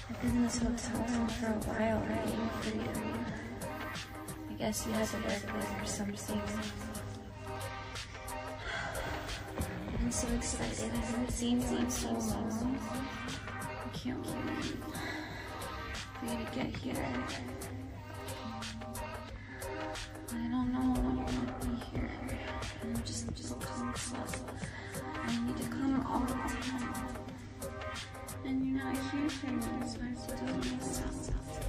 I've been in this hotel room for a while waiting for you. I guess you had to work late or something. I've been so excited. I haven't seen you in so long. I can't wait for you to get here. I don't know when you're gonna be here. I'm just come slow. I need to come all the time. And you're not here for me, so I have to do it myself.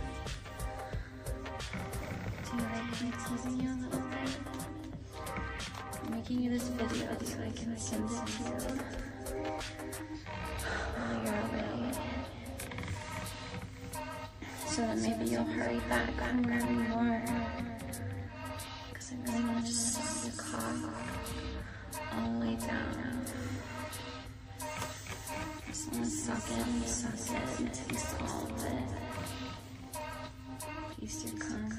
Do you like me teasing you a little bit? I'm making you this video so I can send it to you while you're away. So that maybe you'll hurry back from wherever you are. Because I really want to just suck your cock all the way down. Just want to suck it and taste all of it. Taste your cock.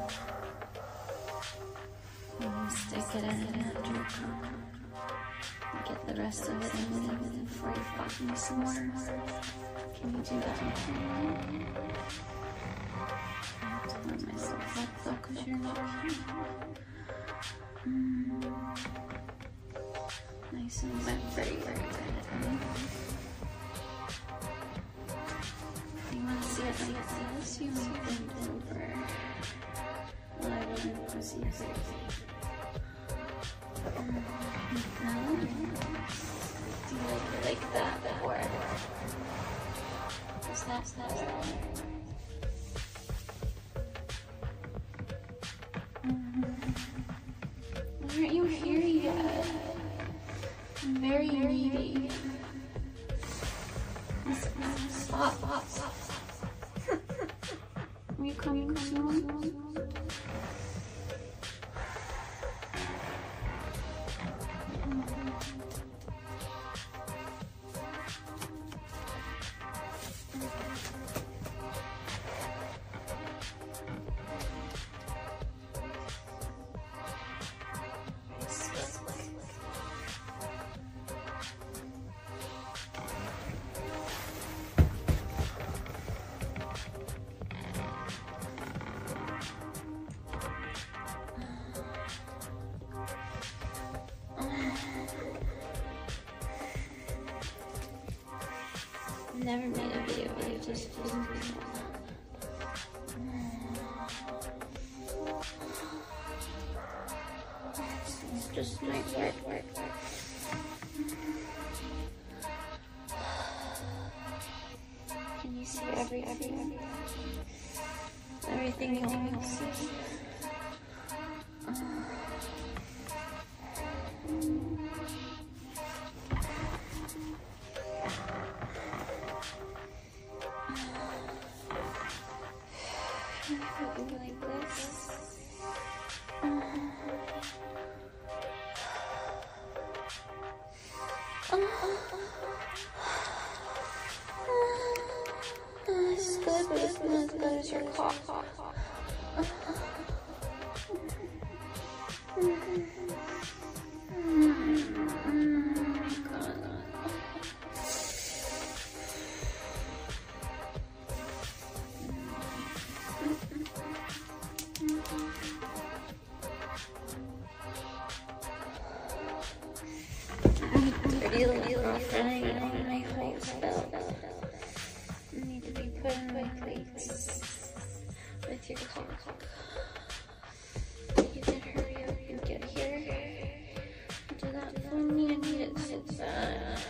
And stick it in after your cock. And get the rest of it in before you fuck me some more. Can you do that with me? I have to let myself up though, because you're not here. Nice and wet for you. You want to see it like this? You want to bend over. Well, I wouldn't want to see it like that. No? Do you like it like that? Or snap. Why aren't you here yet? I'm very needy. Stop. Are you coming soon? Never made a video where you just it's just my work. Can you see everything you want to see? Like this. It's good, but it's not as good as your cough. Dirty little friend, my whole spell. You need to be put in my plates with your cock. You can hurry up and get here. Do that for me. I need it so bad.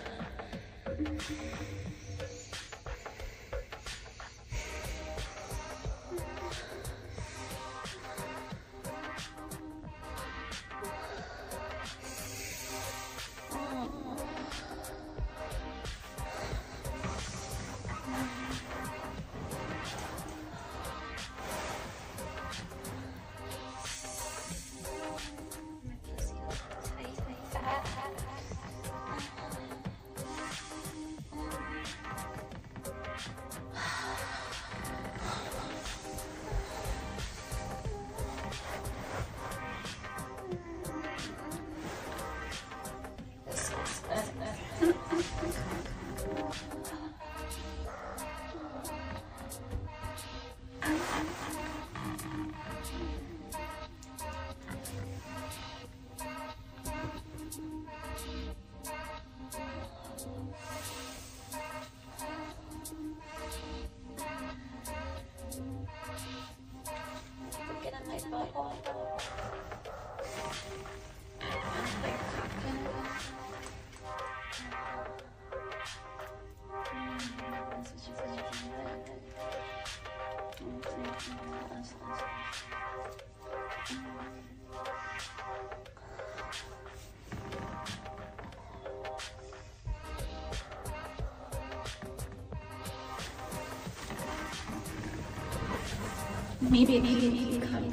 Maybe come.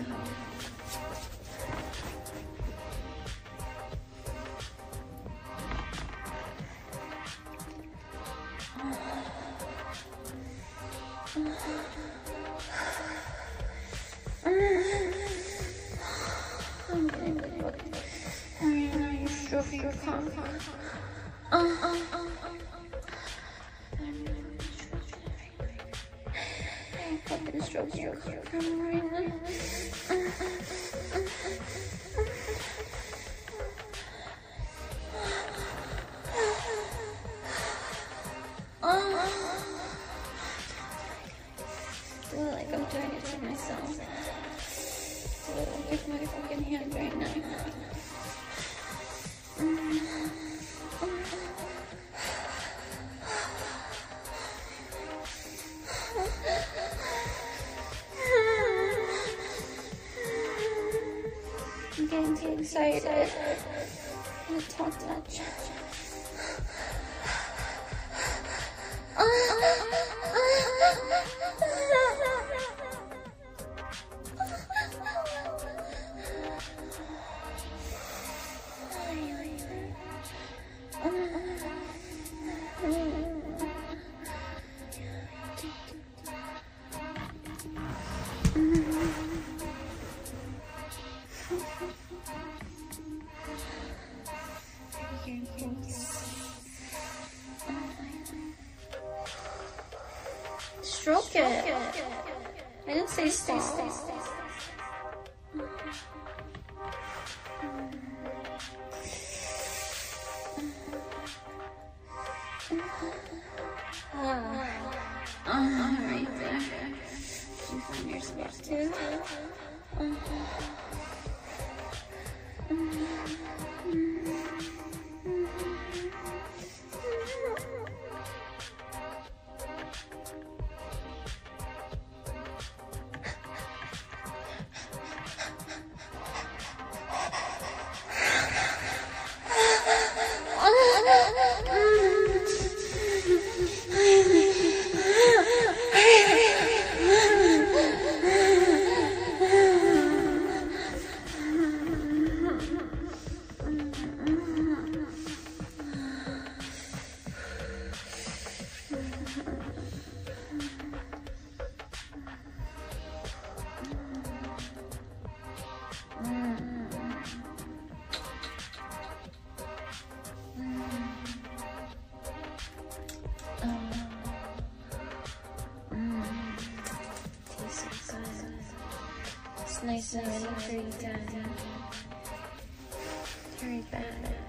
I'm getting the book. Are you sure you come? I've been stroking your cock right now. Do it like I'm doing it to myself. Do it like it's my fucking hand right now. I'm getting too excited. I talk too much. Stroke it. I didn't say stop. Right there. You find your spot too. Tastes so good. It's nice and ready for you, Dad. Hurry back.